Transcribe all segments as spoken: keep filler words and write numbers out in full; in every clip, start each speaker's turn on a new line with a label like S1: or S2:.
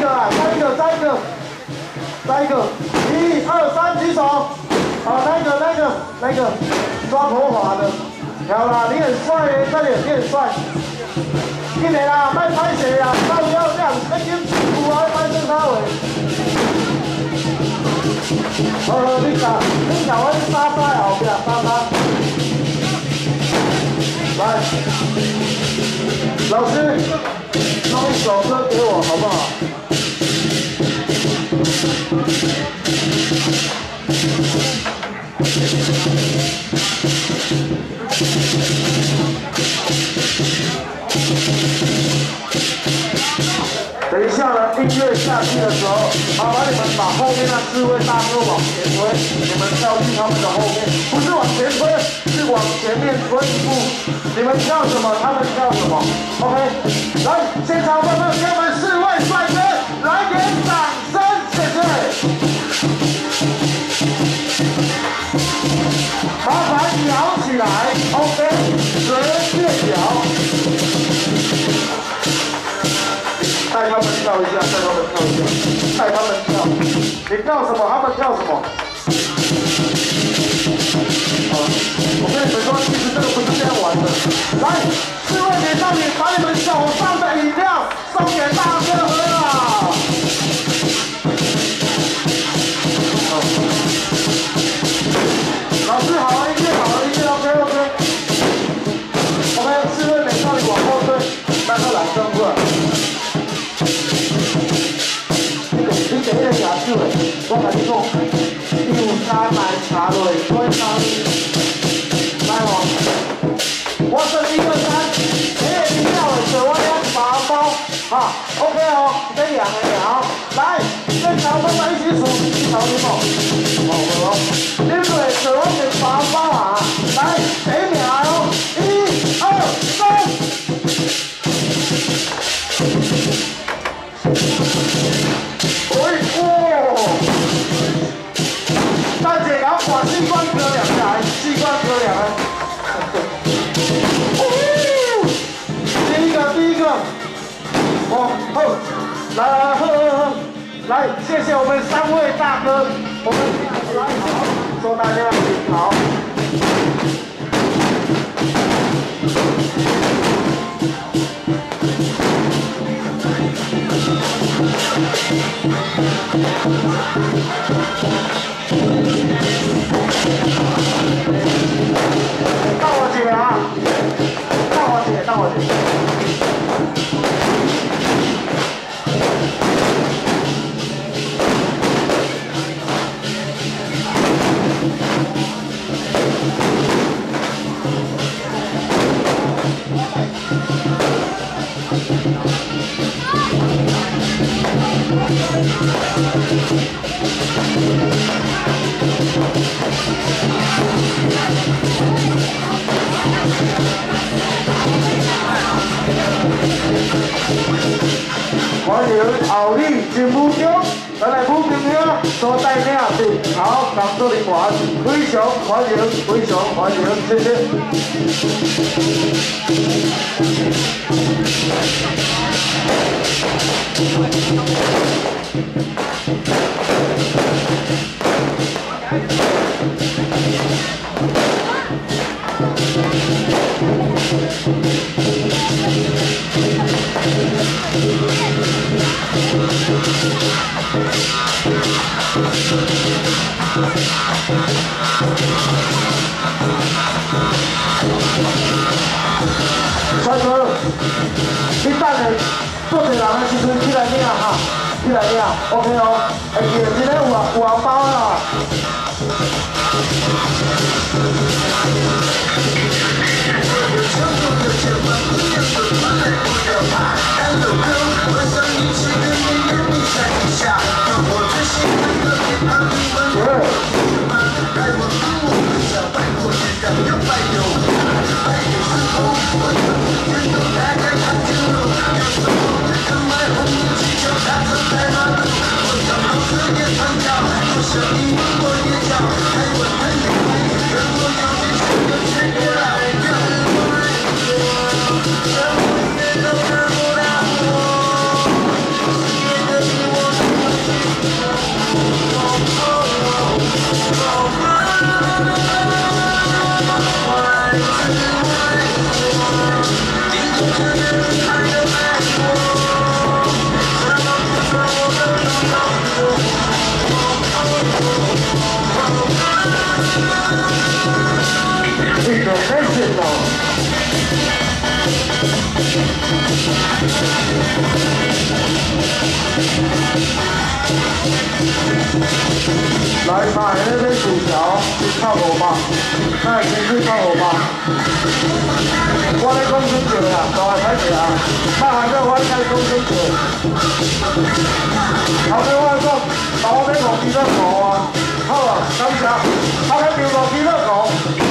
S1: 个啊，再一个，再一个，再一个，一二三，举手。好，那个那个那个抓头发的，好啦，你很帅耶，快点，你很帅。进来啦，卖拍鞋啦，到要这样，要紧有啊，卖正他位。好好，你甲你甲我沙沙后边，沙沙。来，老师，弄一首歌给我好不好？等一下呢，音乐下去的时候，麻烦你们把后面那四位大哥往前推，你们跳进他们的后面，不是往前推，是往前面推一步。你们跳什么，他们跳什么。OK， 来，现场朋友们，给我们四位帅哥来点掌声，谢谢。麻烦摇起来 ，OK， 随便摇。带他们跳一下，带他们跳一下，带他们跳。你跳什么，他们跳什么。好了，我跟你们说，其实这个不是这样玩的。来，四位美少女，把你们手上的饮料送给大哥喝啦！老师好，音乐好，音乐 OK OK。OK， 四位美少女往后退，让他来正过来。你第一个牙齿的，我甲你讲，你有加奶茶落，所以当来哦。我算一二三，你的饮料的水我两八包，哈 ，OK 哦，这两个了，来，现场我们一起数，一头一毛，哦好，你们的水我两八包啊，来，第一名哦，一二三。大姐，然后把器官割两下，器官割两下。第一个，第一个，哦，好，来来喝喝喝，来，谢谢我们三位大哥，我们来好，祝大家好。大伙姐啊，大伙姐，大伙姐。欢迎后里进武中，咱来武朋友所带领的好工作人员，非常欢迎，非常欢迎，谢谢。帅哥，你等下做一人的时阵起来领哈，起来领 ，OK 哦。会记得今天有有红包啦。
S2: 声音我也叫。
S1: 来买那边薯条，去靠我吧，那先去靠我吧。我咧讲真济啊，大个歹势啊，卖完之后我该讲真济。后尾我讲，老尾五支都五啊，好啊，感谢，后尾就五支都五。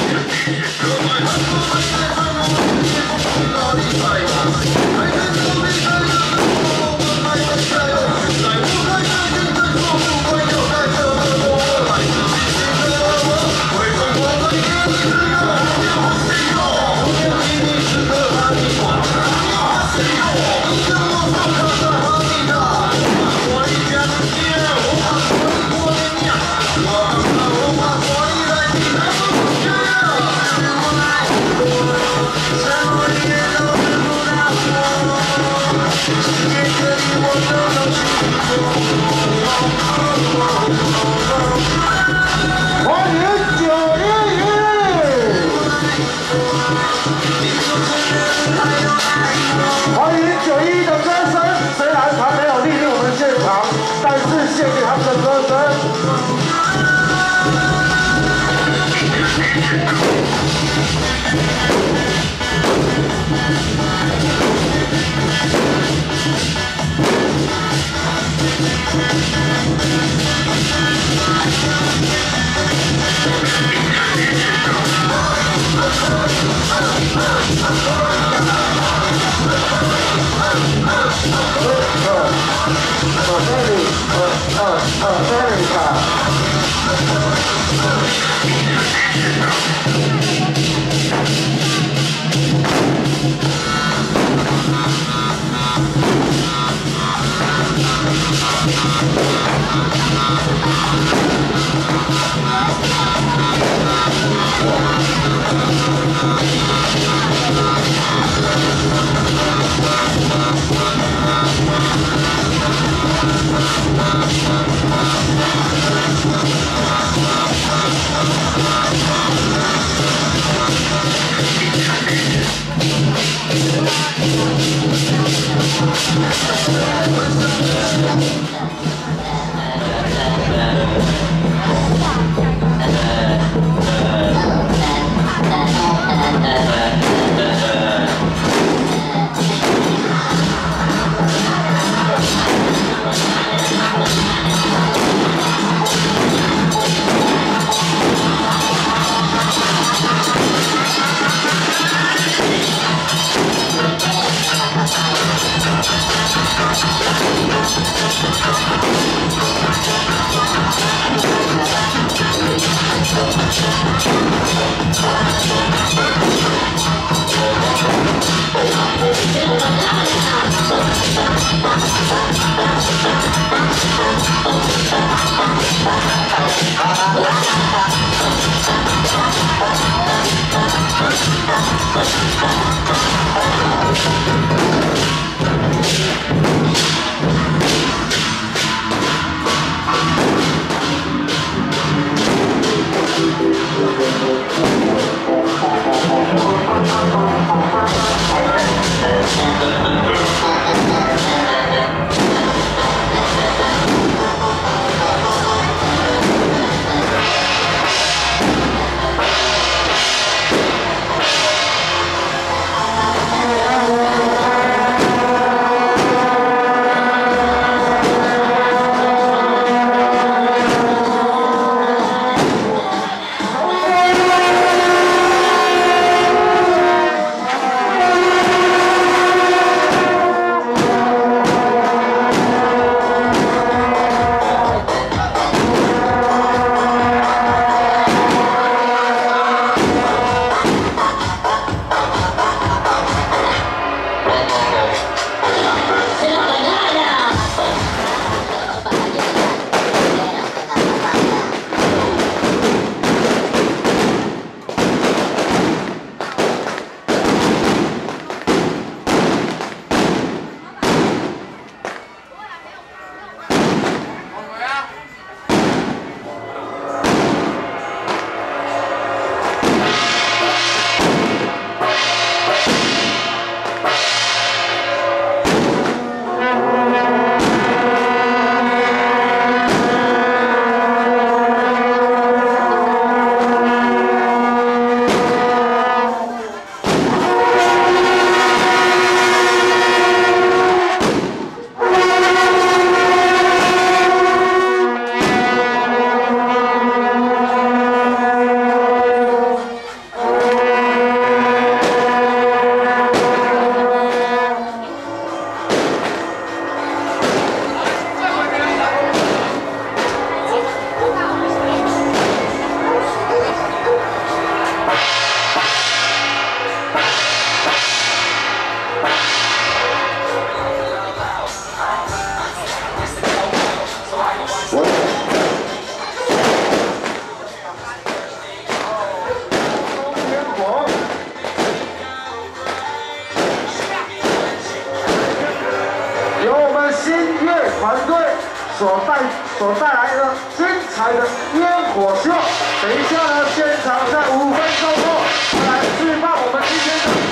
S1: 献给他们的歌声。 们新乐团队所带所带来的精彩的烟火秀。等一下呢，现场在五分钟后来释放我们今天的。